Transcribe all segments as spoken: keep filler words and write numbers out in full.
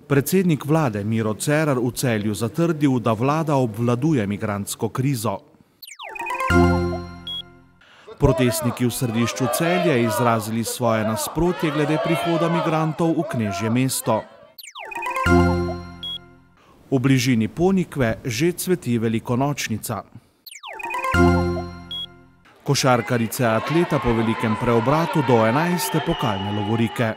Predsednik vlade Miro Cerar v Celju zatrdil, da vlada obvladuje migrantsko krizo. Protestniki v središču Celja izrazili svoje nasprotje glede prihoda migrantov v Knežje mesto. V bližini Ponikve že cveti velikonočnica. Košarkarice atleta po velikem preobratu do enajste pokalne lovorike.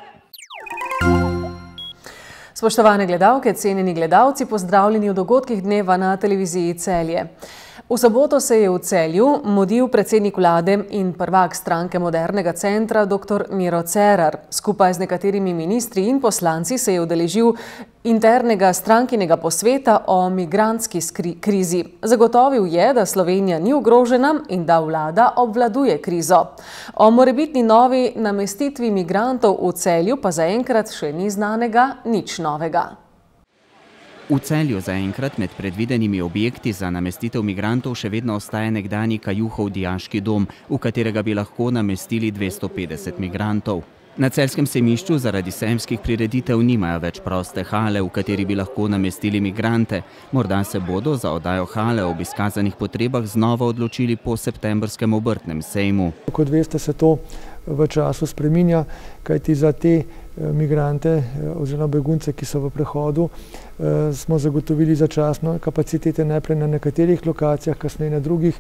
Spoštovane gledalke, cenjeni gledalci, pozdravljeni v dogodkih dneva na televiziji Celje. V soboto se je v Celju mudil predsednik vlade in prvak stranke Modernega centra doktor Miro Cerar. Skupaj z nekaterimi ministri in poslanci se je udeležil internega strankinega posveta o migrantski krizi. Zagotovil je, da Slovenija ni ogrožena in da vlada obvladuje krizo. O morebitni novi namestitvi migrantov v Celju pa zaenkrat še ni znanega nič novega. V Celju zaenkrat med predvidenimi objekti za namestitev migrantov še vedno ostaja nekdanji Kajuhov dijaški dom, v katerega bi lahko namestili dvesto petdeset migrantov. Na celjskem sejmišču zaradi sejemskih prireditev nimajo več proste hale, v kateri bi lahko namestili migrante. Morda se bodo za oddajo hale ob izkazanih potrebah znova odločili po septembrskem obrtnem sejmu. Kot veste, se to v času spreminja, kajti za te migrante oziroma begunce, ki so v prehodu, smo zagotovili začasno kapacitete najprej na nekaterih lokacijah, kasneje na drugih,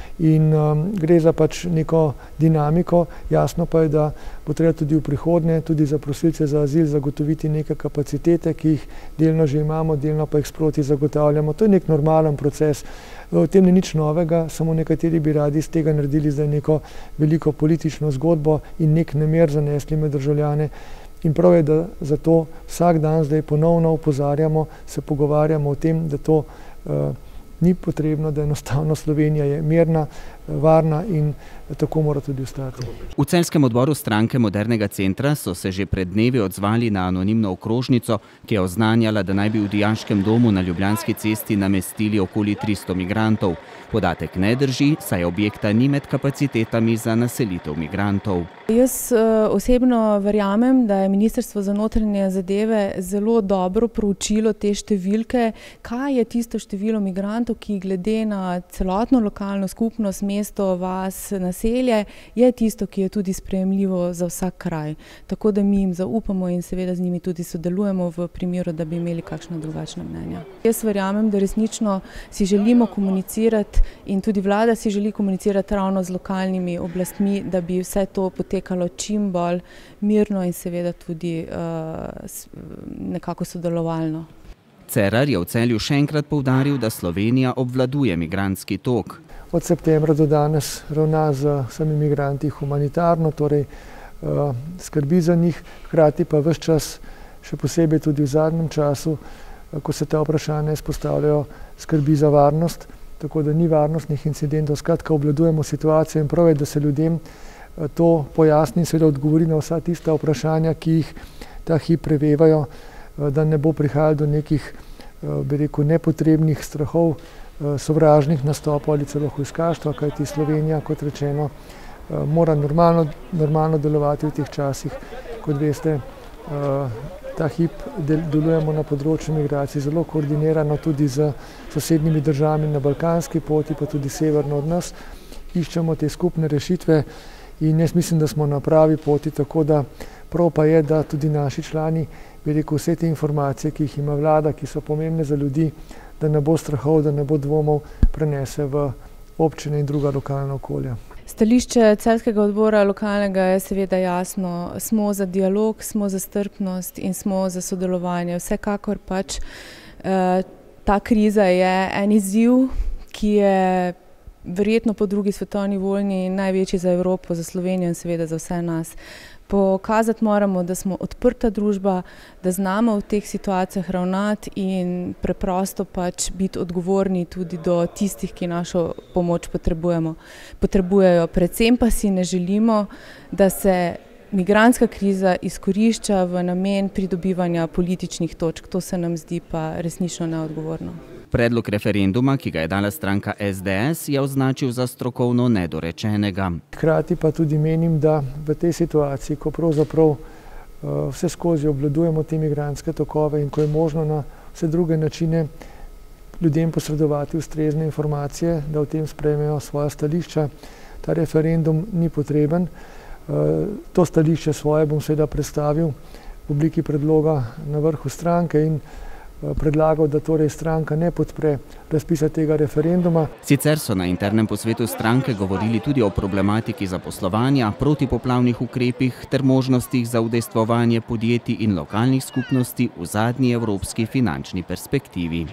in gre za pač neko dinamiko. Jasno pa je, da bo treba tudi v prihodnje, tudi za prosilce za azil zagotoviti neke kapacitete, ki jih delno že imamo, delno pa jih sproti zagotavljamo. To je nek normalen proces. V tem ni nič novega, samo nekateri bi radi iz tega naredili zdaj neko veliko politično zgodbo in nek nemir zanesli med državljane. In prav je, da zato vsak dan zdaj ponovno opozarjamo, se pogovarjamo o tem, da to uh, ni potrebno, da enostavno Slovenija je mirna, varna in tako mora tudi ostati. V celjskem odboru stranke Modernega centra so se že pred dnevi odzvali na anonimno okrožnico, ki je oznanjala, da naj bi v dijaškem domu na Ljubljanski cesti namestili okoli tristo migrantov. Podatek ne drži, saj objekta ni med kapacitetami za naselitev migrantov. Jaz osebno verjamem, da je Ministrstvo za notranje zadeve zelo dobro proučilo te številke, kaj je tisto število migrantov, ki glede na celotno lokalno skupnost, mesto, vas, naselje, je tisto, ki je tudi sprejemljivo za vsak kraj. Tako da mi jim zaupamo in seveda z njimi tudi sodelujemo v primeru, da bi imeli kakšna drugačna mnenja. Jaz verjamem, da resnično si želimo komunicirati in tudi vlada si želi komunicirati ravno z lokalnimi oblastmi, da bi vse to potekalo čim bolj mirno in seveda tudi uh, nekako sodelovalno. Cerar je v Celju še enkrat poudaril, da Slovenija obvladuje migrantski tok. Od septembra do danes ravna z vsemi migranti humanitarno, torej uh, skrbi za njih, hkrati pa ves čas, še posebej tudi v zadnjem času, uh, ko se ta vprašanja izpostavljajo, skrbi za varnost, tako da ni varnostnih incidentov. Skratka, obvladujemo situacijo in prav je, da se ljudem uh, to pojasni in seveda odgovori na vsa tista vprašanja, ki jih ta hip prevevajo, uh, da ne bo prihajalo do nekih, uh, bi rekel, nepotrebnih strahov, sovražnih nastopov ali celo hujskaštva, kajti Slovenija, kot rečeno, mora normalno, normalno delovati v teh časih. Kot veste, ta hip delujemo na področju migracij zelo koordinirano tudi z sosednjimi državami na balkanski poti, pa tudi severno od nas. Iščemo te skupne rešitve in jaz mislim, da smo na pravi poti, tako da prav pa je, da tudi naši člani, bi rekel, vse te informacije, ki jih ima vlada, ki so pomembne za ljudi, da ne bo strahov, da ne bo dvomov, prenese v občine in druga lokalna okolja. Stališče celjskega odbora lokalnega je seveda jasno. Smo za dialog, smo za strpnost in smo za sodelovanje. Vsekakor pač eh, ta kriza je en izziv, ki je verjetno po drugi svetovni vojni največji za Evropo, za Slovenijo in seveda za vse nas. Pokazati moramo, da smo odprta družba, da znamo v teh situacijah ravnati in preprosto pač biti odgovorni tudi do tistih, ki našo pomoč potrebujemo. potrebujejo. Predvsem pa si ne želimo, da se migrantska kriza izkorišča v namen pridobivanja političnih točk. To se nam zdi pa resnično neodgovorno. Predlog referenduma, ki ga je dala stranka S D S, je označil za strokovno nedorečenega. Hkrati pa tudi menim, da v tej situaciji, ko pravzaprav vse skozi obvladujemo te migrantske tokove in ko je možno na vse druge načine ljudem posredovati ustrezne informacije, da o tem sprejmejo svoja stališča. Ta referendum ni potreben. To stališče svoje bom seveda predstavil v obliki predloga na vrhu stranke in predlagal, da torej stranka ne podpre razpisa tega referenduma. Sicer so na internem posvetu stranke govorili tudi o problematiki zaposlovanja, protipoplavnih ukrepih ter možnostih za udejstvovanje podjetij in lokalnih skupnosti v zadnji evropski finančni perspektivi.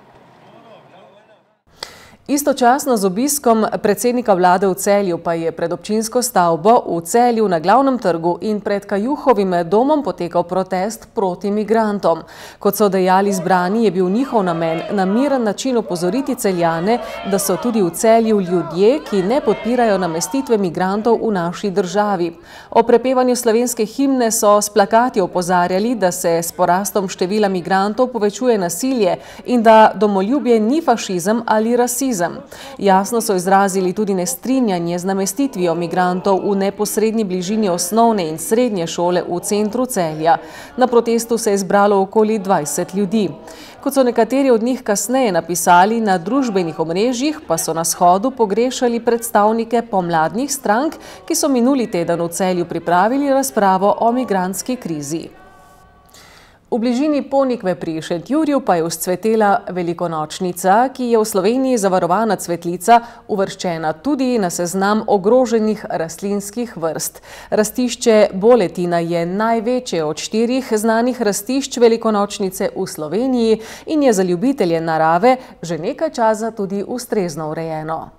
Istočasno z obiskom predsednika vlade v Celju pa je pred občinsko stavbo v Celju na Glavnem trgu in pred Kajuhovim domom potekal protest proti migrantom. Kot so dejali zbrani, je bil njihov namen na miren način opozoriti Celjane, da so tudi v Celju ljudje, ki ne podpirajo namestitve migrantov v naši državi. O prepevanju slovenske himne so s plakati opozarjali, da se s porastom števila migrantov povečuje nasilje in da domoljubje ni fašizem ali rasizem. Jasno so izrazili tudi nestrinjanje z namestitvijo migrantov v neposredni bližini osnovne in srednje šole v centru Celja. Na protestu se je zbralo okoli dvajset ljudi. Kot so nekateri od njih kasneje napisali na družbenih omrežjih, pa so na shodu pogrešali predstavnike pomladnih strank, ki so minuli teden v Celju pripravili razpravo o migrantski krizi. V bližini Ponikve pri Šentjurju pa je vzcvetela velikonočnica, ki je v Sloveniji zavarovana cvetlica, uvrščena tudi na seznam ogroženih rastlinskih vrst. Rastišče Boletina je največje od štirih znanih rastišč velikonočnice v Sloveniji in je za ljubitelje narave že nekaj časa tudi ustrezno urejeno.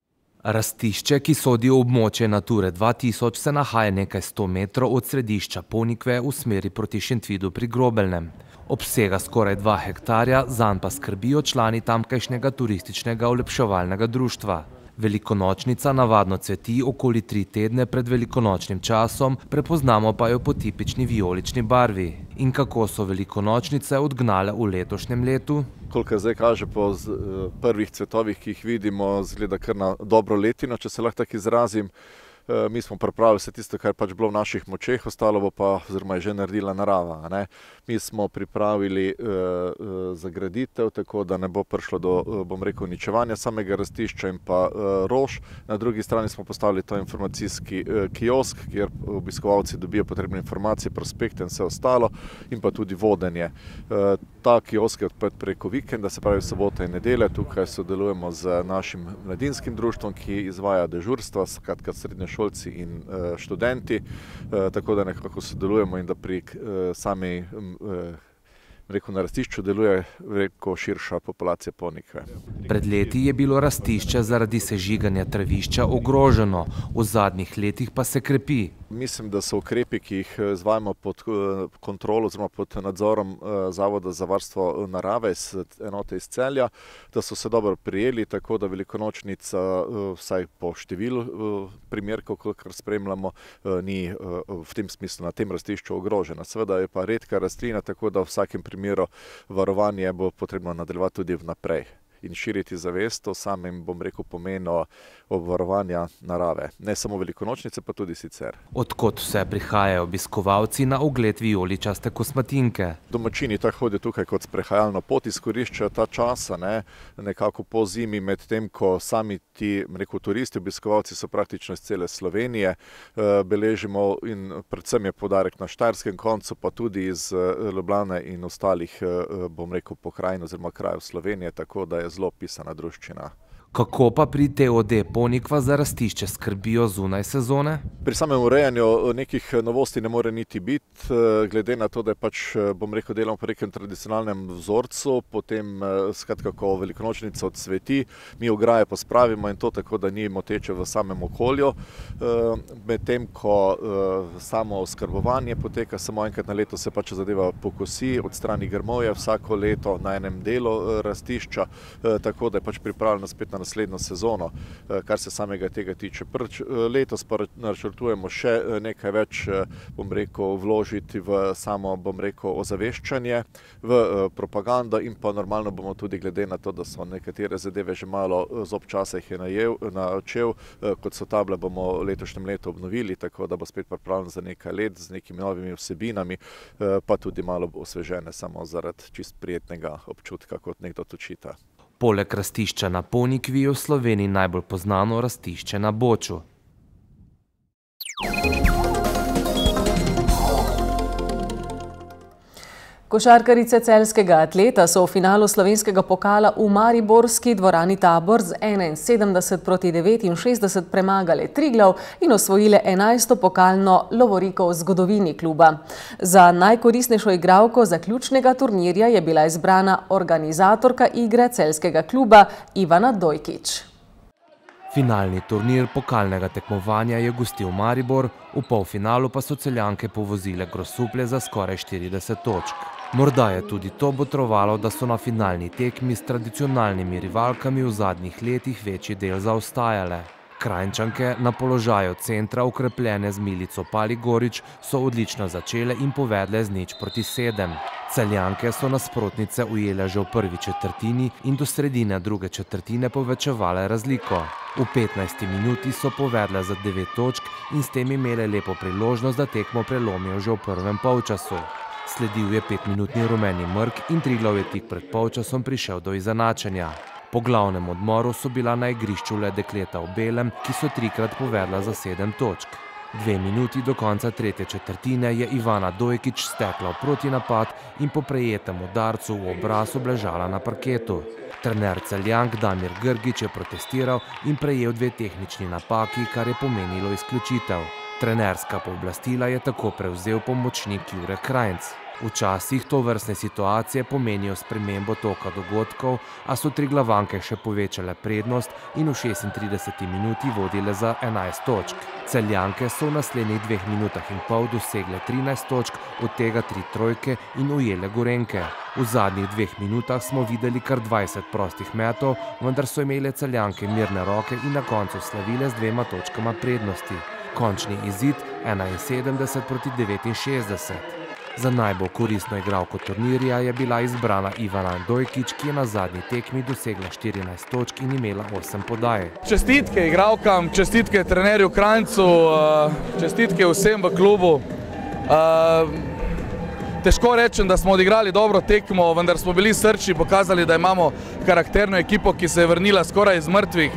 Rastišče, ki sodi v območje Nature dva tisoč, se nahaja nekaj sto metrov od središča Ponikve v smeri proti Šentvidu pri Grobelnem. Obsega skoraj dva hektarja, zanj pa skrbijo člani tamkajšnjega turističnega olepševalnega društva. Velikonočnica navadno cveti okoli tri tedne pred velikonočnim časom, prepoznamo pa jo po tipični vijolični barvi. In kako so velikonočnice odgnale v letošnjem letu? Kolikor zdaj kaže po prvih cvetovih, ki jih vidimo, zgleda kar na dobro letino, če se lahko tako izrazim. Mi smo pripravili vse tisto, kar pač bilo v naših močeh, ostalo bo pa, oziroma je že naredila narava. Ne? Mi smo pripravili uh, zagraditev, tako da ne bo prišlo do, uh, bom rekel, uničevanja samega rastišča in pa uh, rož. Na drugi strani smo postavili to informacijski uh, kiosk, kjer obiskovalci dobijo potrebne informacije, prospekte in vse ostalo, in pa tudi vodenje. Uh, ta kiosk je odprt preko vikenda, se pravi sobota in nedelja. Tukaj sodelujemo z našim mladinskim društvom, ki izvaja dežurstva, skratka srednje šolci in uh, študenti, uh, tako da nekako sodelujemo in da pri uh, sami uh, rekel, na rastišču deluje veliko širša populacija Ponikve. Pred leti je bilo rastišče zaradi sežiganja travišča ogroženo, v zadnjih letih pa se krepi. Mislim, da so ukrepi, ki jih izvajamo pod kontrolo oziroma pod nadzorom Zavoda za varstvo narave iz enote iz Celja, da so se dobro prijeli, tako da velikonočnica, vsaj po številu primerkov, kolikor spremljamo, ni v tem smislu na tem rastišču ogrožena. Seveda je pa redka rastlina, tako da v vsakem primeru varovanje bo potrebno nadaljevati tudi vnaprej in širiti zavest o samem, bom rekel, pomenu obvarovanja narave. Ne samo velikonočnice, pa tudi sicer. Odkot vse prihajajo obiskovalci na ogled vijoličaste kosmatinke? Domačini tako hodijo tukaj kot sprehajalno pot, izkoriščajo ta časa, ne, nekako po zimi, med tem, ko sami ti, rekel, turisti, obiskovalci so praktično iz cele Slovenije, beležimo in predvsem je poudarek na štajerskem koncu, pa tudi iz Ljubljane in ostalih, bom rekel, pokrajin oziroma krajev Slovenije, tako da je zelo pisana druščina. Kako pa pri T O D Ponikva za rastišče skrbijo zunaj sezone? Pri samem urejanju nekih novosti ne more niti biti, glede na to, da je pač, bom rekel, delamo po nekem tradicionalnem vzorcu, potem skratka, ko velikonočnica odsveti, mi ograje pospravimo in to tako, da ni moteče v samem okolju. Medtem, ko samo oskrbovanje poteka, samo enkrat na leto se pač zadeva pokosi, odstrani grmovje vsako leto na enem delu rastišča, tako da je pač pripravljeno spet na za naslednjo sezono, kar se samega tega tiče. Prč, letos pa načrtujemo še nekaj več, bom rekel, vložiti v samo, bom rekel, ozaveščanje, v propagando in pa normalno bomo tudi glede na to, da so nekatere zadeve že malo zob časa jih je najel, načel, kot so table bomo letošnjem letu obnovili, tako da bo spet pripravljen za nekaj let z nekimi novimi vsebinami, pa tudi malo osvežene samo zaradi čist prijetnega občutka, kot nekdo točita. Poleg rastišča na Ponikvi je v Sloveniji najbolj poznano rastišče na Boču. Košarkarice celjskega Atleta so v finalu slovenskega pokala v mariborski dvorani Tabor z enainsedemdeset proti devetinšestdeset premagale Triglav in osvojile enajsto pokalno lovoriko v zgodovini kluba. Za najkoristnejšo igralko zaključnega turnirja je bila izbrana organizatorka igre celjskega kluba Ivana Dojkić. Finalni turnir pokalnega tekmovanja je gostil Maribor, v polfinalu pa so Celjanke povozile Grosuplje za skoraj štirideset točk. Morda je tudi to botrovalo, da so na finalni tekmi s tradicionalnimi rivalkami v zadnjih letih večji del zaostajale. Kranjčanke, na položaju centra okrepljene z Milico Paligorič, so odlično začele in povedle z nič proti sedem. Celjanke so nasprotnice ujele že v prvi četrtini in do sredine druge četrtine povečevale razliko. V petnajsti minuti so povedle za devet točk in s tem imele lepo priložnost, da tekmo prelomijo že v prvem polčasu. Sledil je petminutni rumeni mrk in Triglav je tik pred polčasom prišel do izenačenja. Po glavnem odmoru so bila na igrišču le dekleta v belem, ki so trikrat povedla za sedem točk. Dve minuti do konca tretje četrtine je Ivana Dojkić stekla v protinapad in po prejetem udarcu v obraz obležala na parketu. Trener Celjank Damir Grgić je protestiral in prejel dve tehnični napaki, kar je pomenilo izključitev. Trenerska pooblastila je tako prevzel pomočnik Jure Krajnc. Včasih tovrstne situacije pomenijo spremembo toka dogodkov, a so Triglavanke še povečale prednost in v šestintrideseti minuti vodile za enajst točk. Celjanke so v naslednjih dveh minutah in pol dosegle trinajst točk, od tega tri trojke in ujele Gorenjke. V zadnjih dveh minutah smo videli kar dvajset prostih metov, vendar so imele Celjanke mirne roke in na koncu slavile z dvema točkama prednosti. Končni izid enainsedemdeset proti devetinšestdeset. Za najbolj koristno igralko turnirja je bila izbrana Ivana Dojkić, ki je na zadnji tekmi dosegla štirinajst točk in imela osem podaj. Čestitke igralkam, čestitke trenerju Krajncu, čestitke vsem v klubu. Težko rečem, da smo odigrali dobro tekmo, vendar smo bili srčni, pokazali, da imamo karakterno ekipo, ki se je vrnila skoraj iz mrtvih.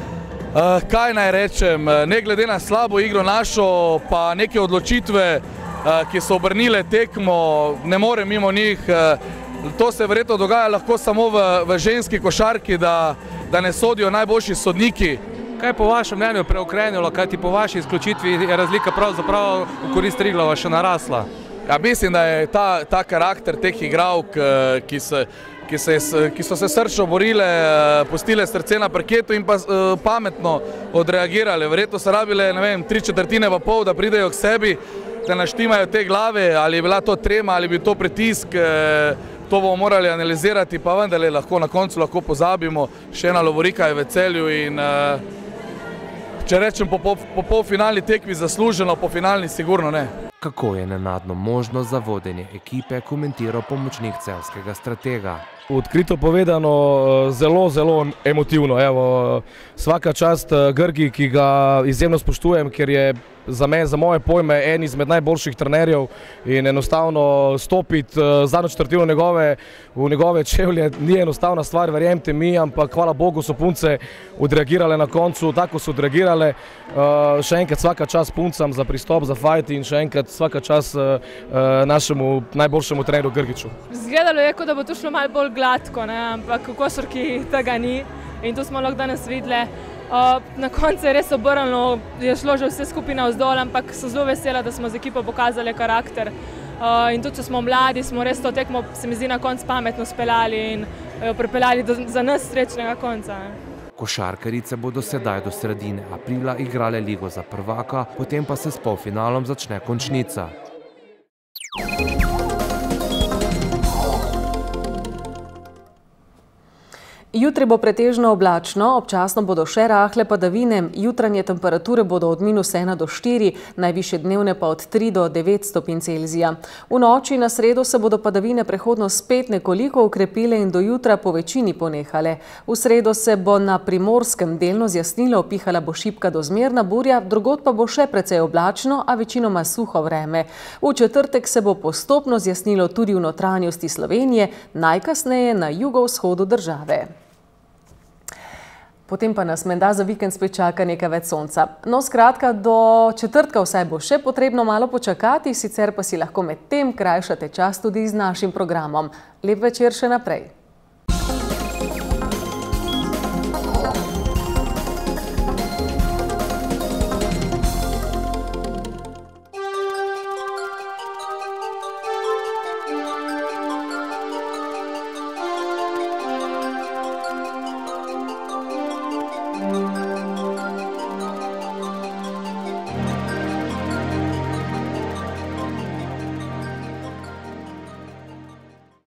Kaj naj rečem, ne glede na slabo igro našo, pa neke odločitve, ki so obrnile tekmo, ne morem mimo njih. To se verjetno dogaja lahko samo v, v ženski košarki, da, da ne sodijo najboljši sodniki. Kaj po vašem mnenju preokrenilo, kaj ti po vaši izključitvi je razlika pravzaprav v korist Triglava še narasla? Ja, mislim, da je ta, ta karakter teh igralk, ki se Ki, se, ki so se srčno borile, pustile srce na parketu in pa pametno odreagirale. Verjetno so rabile, ne vem, tri četrtine pa pol, da pridejo k sebi, da naštimajo te glave, ali je bila to trema, ali je bil to pritisk, to bomo morali analizirati, pa vendarle lahko na koncu lahko pozabimo. Še ena lovorika je v Celju in če rečem po, po, po polfinalni tekmi zasluženo, po finalni sigurno ne. Kako je nenadno možnost za vodenje ekipe, komentiral pomočnik celjskega stratega. Odkrito povedano, zelo, zelo emotivno. Evo, svaka čast Grgi, ki ga izjemno spoštujem, ker je za me, za moje pojme, en izmed najboljših trenerjev in enostavno stopiti zadnjo četrtino njegove, v njegove čevlje ni enostavna stvar, verjemite mi, ampak hvala Bogu so punce odreagirale na koncu, tako so odreagirale. Še enkrat svaka čast puncam za pristop, za fajt in še enkrat svaka čast našemu najboljšemu trenerju Grgiću. Zgledalo je, kot da bo to šlo malo bolj gladko, ne? Ampak v košarki tega ni in to smo lahko danes videli. Uh, na koncu je res obrnilo, je šlo že vse skupaj navzdol, ampak so zelo vesela, da smo z ekipo pokazali karakter. Uh, in tudi, če smo mladi, smo res to tekmo, se mi zdi, na koncu pametno speljali in jo pripeljali do, za nas srečnega konca. Ne? Košarkarice bodo sedaj do sredine aprila igrale ligo za prvaka, potem pa se s polfinalom začne končnica. Jutri bo pretežno oblačno, občasno bodo še rahle padavine, jutranje temperature bodo od minus ena do štiri, najvišje dnevne pa od tri do devet stopinj Celzija. V noči na sredo se bodo padavine prehodno spet nekoliko ukrepile in do jutra po večini ponehale. V sredo se bo na Primorskem delno zjasnilo, pihala bo šibka do zmerna burja, drugod pa bo še precej oblačno, a večinoma suho vreme. V četrtek se bo postopno zjasnilo tudi v notranjosti Slovenije, najkasneje na jugovzhodu države. Potem pa nas menda za vikend spet čaka nekaj več sonca. No, skratka, do četrtka vsaj bo še potrebno malo počakati, sicer pa si lahko med tem krajšate čas tudi z našim programom. Lep večer še naprej.